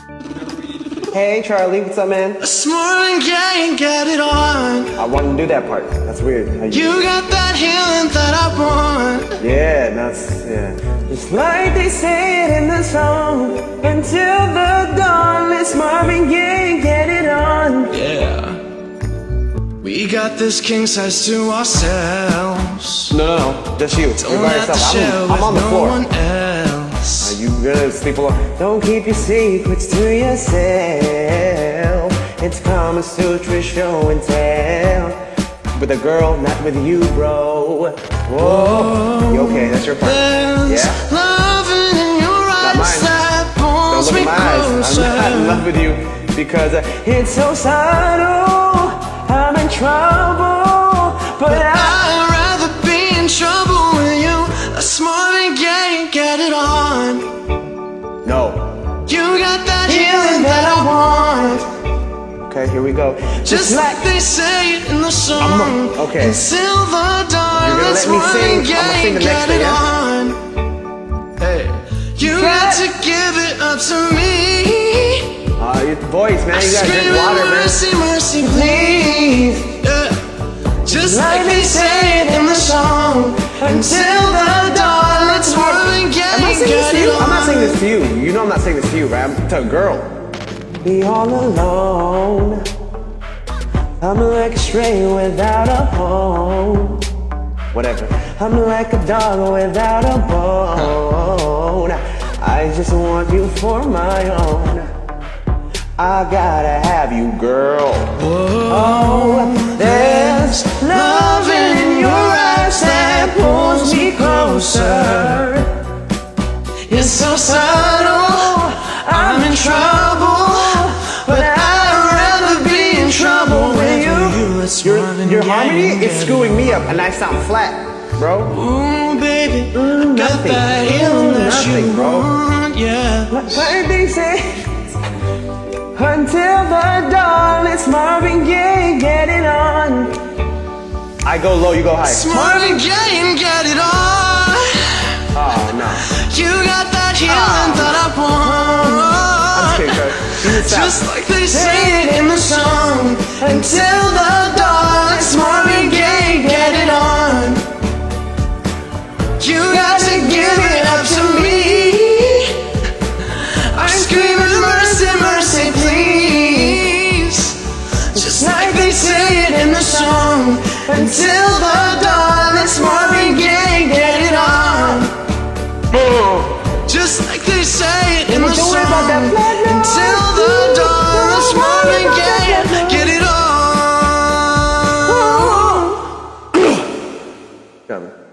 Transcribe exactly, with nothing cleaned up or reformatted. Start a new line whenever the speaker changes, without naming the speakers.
Hey Charlie, what's up, man?
Marvin Gaye, get it on.
I wanted to do that part. That's weird. How you,
you got that healing that I want.
Yeah, that's yeah. Just like they say it in the song, until the dawn. It's Marvin Gaye, get it on.
Yeah. We got this king size to ourselves.
No, no, no, just you.
Don't
You're by yourself. I'm, I'm on the
no
floor.
One else.
Are you gonna sleep alone? Don't keep your secrets to yourself. It's Kama Sutra show and tell. With a girl, not with you, bro. Whoa. You okay? That's your part.
There's
yeah.
Loving in your eyes that pulls
Don't look
me
at my eyes.
closer.
I'm not in love with you because uh, it's so subtle. I'm in trouble, but, but I
I'd rather be in trouble with you. A Marvin Gaye, get it on.
No.
You got that healing that I want.
Okay, here we go.
Just, Just like they say it in the song.
I'm, okay.
Until the dawn.
You're gonna let me sing. I'm gonna sing the next thing, yeah?
Hey, you got to give it up to me.
Uh, your voice, man. You gotta drink water, man.
Mercy, mercy, please. Yeah. Just like they say it in the song. Until the dawn. It's Marvin Gaye.
Am I singing this to you? I'm not saying this to you. You know I'm not saying this to you, right? I'm to a girl. Be all alone. I'm like a stray without a home. Whatever. I'm like a dog without a bone. I just want you for my own. I gotta have you, girl. Whoa. Oh, there's loving in your eyes that pulls me closer. It's so subtle, I'm in trouble, but I'd rather be in trouble with you. Your, your harmony is screwing me up and I sound flat, bro.
Ooh, baby,
mm,
got
nothing.
that healing that
Nothing,
you
bro.
want, yeah.
Like they say, until the dawn, it's Marvin Gaye, get it on. I go low, you go high.
It's Marvin Gaye and get it on.
Oh, no.
You got that healing oh. that I want.
I'm scared,
just like they say it in the song. Until the dawn, it's Marvin Gaye, get it on. You got to give it up to me. I'm screaming mercy, mercy, please. Just like they say it in the song. Until the dawn, it's Marvin Gaye, get it on. Just like they say it in the song. Until the dawn, it's Marvin Gaye, get it on.
Coming.